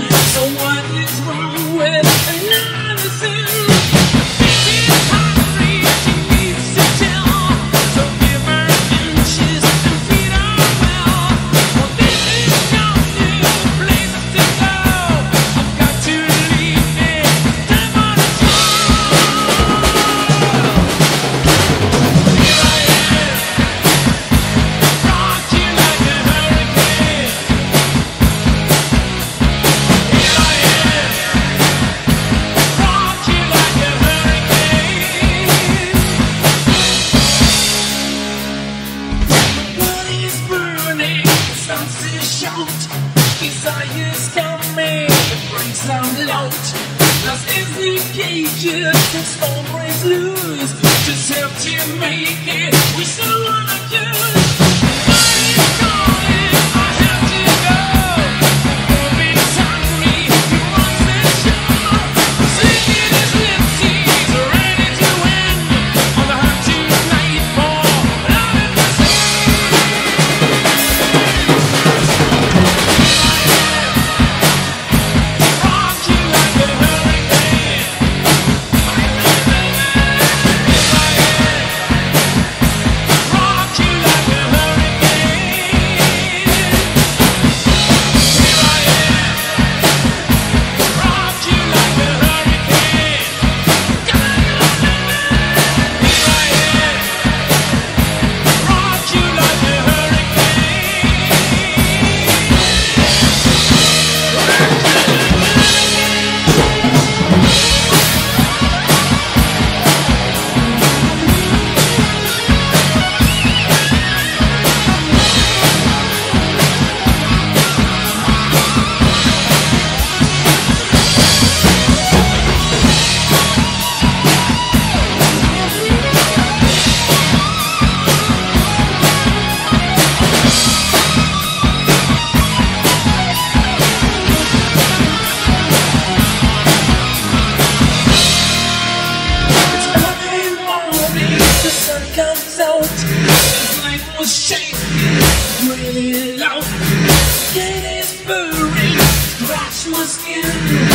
So what is wrong with another sin? She's hungry, she needs to tell. So give her inches and feed her well. Well, this is your new place to go. I've got to leave it. Time for the stroll. Here I am, rock you like a hurricane. Here I am, rock you like a hurricane. What is burning starts to shout. Desire's coming, the brakes are loud. Lost in the cages, the storm breaks loose. Just help to make it, we still wanna choose. Body's calling, I have to go. Morbid's hungry, he wants the show. Singing his lipsies, ready to win. On the hunt to nightfall, love and rock you like a hurricane. Rock you like a hurricane. Here I am, rock you like a hurricane. Here I am, rock you like a It's early morning, the sun comes out. His life was shaking, really loud. Skin is burning, scratch my skin.